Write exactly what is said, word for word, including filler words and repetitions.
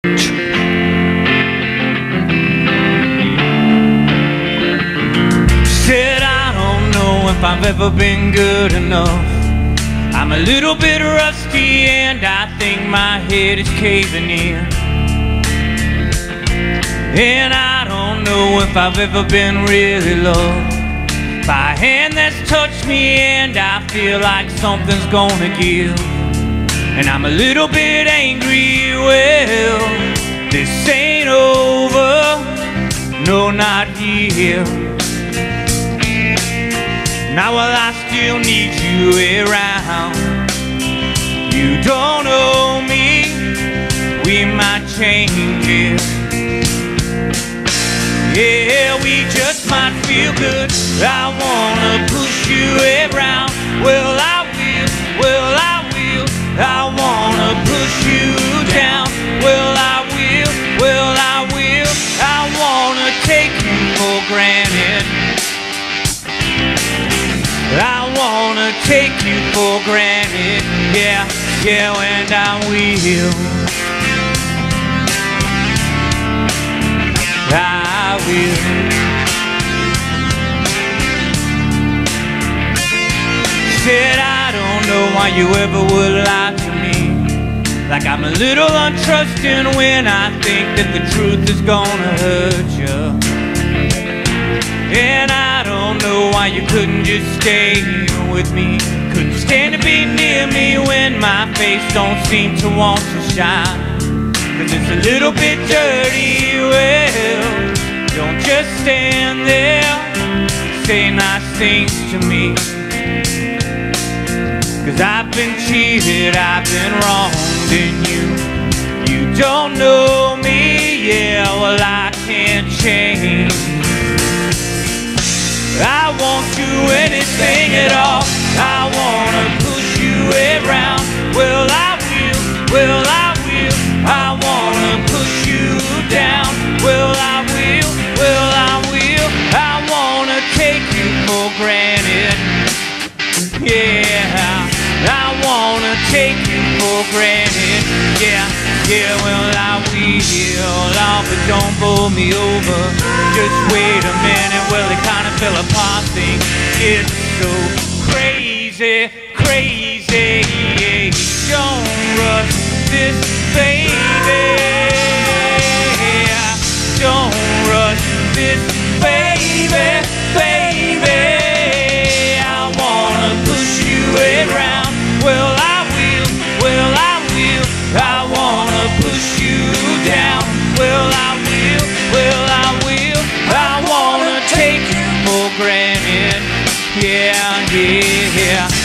Said I don't know if I've ever been good enough. I'm a little bit rusty and I think my head is caving in. And I don't know if I've ever been really loved by a hand that's touched me, and I feel like something's gonna give. And I'm a little bit angry, well, this ain't over, no, not here. Now, while I still need you around, you don't owe me, we might change it. Yeah, we just might feel good. I wanna push you around. Well, I will, well, I will. I wanna push you down. Well, I will, well, I will. I wanna take you for granted. I wanna take you for granted. Yeah, yeah, and I will. I will. Said I don't know why you ever would lie to me, like I'm a little untrusting when I think that the truth is gonna hurt you. And I don't know why you couldn't just stay with me, couldn't stand to be near me when my face don't seem to want to shine. Cause it's a little bit dirty, well, don't just stand there, say nice things to me. Cause I've been cheated, I've been wronged, and you, you don't know me, yeah, well I can't change. I won't do anything at all, I wanna push you around. Well I will, well I will, I wanna push you down. Well I will, well I will, I wanna take you for granted. Yeah, I wanna take you for granted. Yeah, yeah, well I will. Oh, but don't bowl me over, just wait a minute. Well, it kinda fell apart, things get so crazy, crazy. Yeah, don't rush this, baby. Don't rush this, baby, baby. I wanna push you around. Well, I will, well, I will. I wanna push you down. Well, I will, well, I will. I wanna take you for granted. Yeah, yeah, yeah.